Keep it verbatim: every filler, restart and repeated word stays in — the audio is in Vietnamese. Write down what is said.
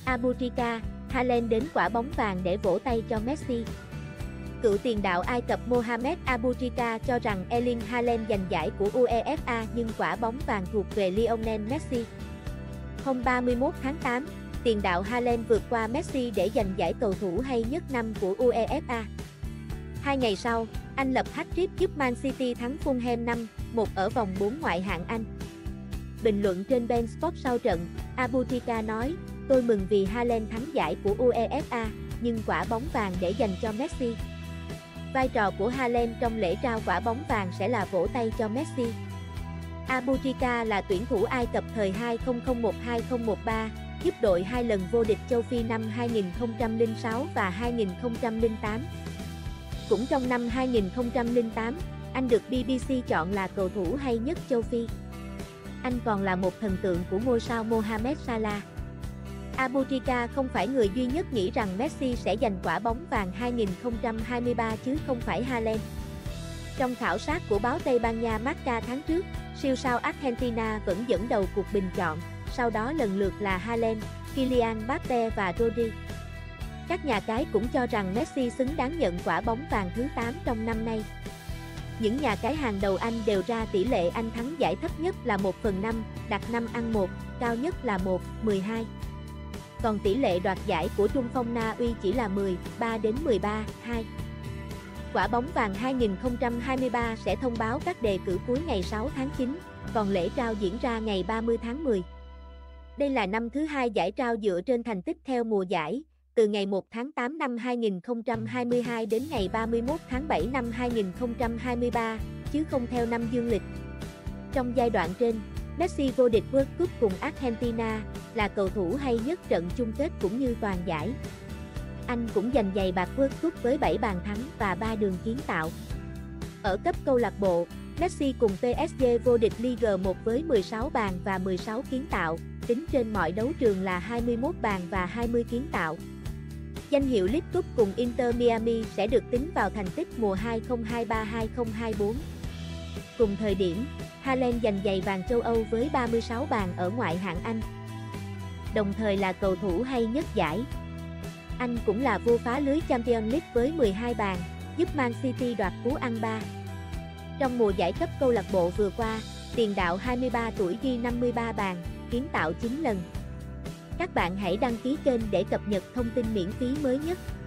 Abutrika, Haaland đến quả bóng vàng để vỗ tay cho Messi. Cựu tiền đạo Ai Cập Mohamed Abutrika cho rằng Erling Haaland giành giải của UEFA nhưng quả bóng vàng thuộc về Lionel Messi. Hôm ba mươi mốt tháng tám, tiền đạo Haaland vượt qua Messi để giành giải cầu thủ hay nhất năm của UEFA. Hai ngày sau, anh lập hat-trick giúp Man City thắng Fulham năm một ở vòng bốn ngoại hạng Anh. Bình luận trên Ben Sport sau trận, Abutrika nói, tôi mừng vì Haaland thắng giải của UEFA, nhưng quả bóng vàng để dành cho Messi. Vai trò của Haaland trong lễ trao quả bóng vàng sẽ là vỗ tay cho Messi. Abutrika là tuyển thủ Ai Cập thời hai không không một hai không một ba, giúp đội hai lần vô địch châu Phi năm hai nghìn không trăm lẻ sáu và hai nghìn không trăm lẻ tám. Cũng trong năm hai nghìn không trăm lẻ tám, anh được bê bê xê chọn là cầu thủ hay nhất châu Phi. Anh còn là một thần tượng của ngôi sao Mohamed Salah. Abutrika không phải người duy nhất nghĩ rằng Messi sẽ giành quả bóng vàng hai nghìn không trăm hai mươi ba chứ không phải Haaland. Trong khảo sát của báo Tây Ban Nha Marca tháng trước, siêu sao Argentina vẫn dẫn đầu cuộc bình chọn, sau đó lần lượt là Haaland, Kylian Mbappe và Rodri. Các nhà cái cũng cho rằng Messi xứng đáng nhận quả bóng vàng thứ tám trong năm nay. Những nhà cái hàng đầu Anh đều ra tỷ lệ anh thắng giải thấp nhất là một phần năm, đặt năm ăn một, cao nhất là một, mười hai. Còn tỷ lệ đoạt giải của trung phong Na Uy chỉ là mười, ba đến mười ba, hai. Quả bóng vàng hai nghìn không trăm hai mươi ba sẽ thông báo các đề cử cuối ngày sáu tháng chín, còn lễ trao diễn ra ngày ba mươi tháng mười. Đây là năm thứ hai giải trao dựa trên thành tích theo mùa giải, từ ngày một tháng tám năm hai nghìn không trăm hai mươi hai đến ngày ba mươi mốt tháng bảy năm hai nghìn không trăm hai mươi ba, chứ không theo năm dương lịch. Trong giai đoạn trên, Messi vô địch World Cup cùng Argentina, là cầu thủ hay nhất trận chung kết cũng như toàn giải. Anh cũng giành giày bạc World Cup với bảy bàn thắng và ba đường kiến tạo. Ở cấp câu lạc bộ, Messi cùng pê ét giê vô địch Ligue một với mười sáu bàn và mười sáu kiến tạo, tính trên mọi đấu trường là hai mươi mốt bàn và hai mươi kiến tạo. Danh hiệu League Cup cùng Inter Miami sẽ được tính vào thành tích mùa hai không hai ba hai không hai bốn. Cùng thời điểm, Haaland giành giày vàng châu Âu với ba mươi sáu bàn ở ngoại hạng Anh. Đồng thời là cầu thủ hay nhất giải. Anh cũng là vua phá lưới Champions League với mười hai bàn, giúp Man City đoạt cú ăn ba. Trong mùa giải cấp câu lạc bộ vừa qua, tiền đạo hai mươi ba tuổi ghi năm mươi ba bàn, kiến tạo chín lần. Các bạn hãy đăng ký kênh để cập nhật thông tin miễn phí mới nhất.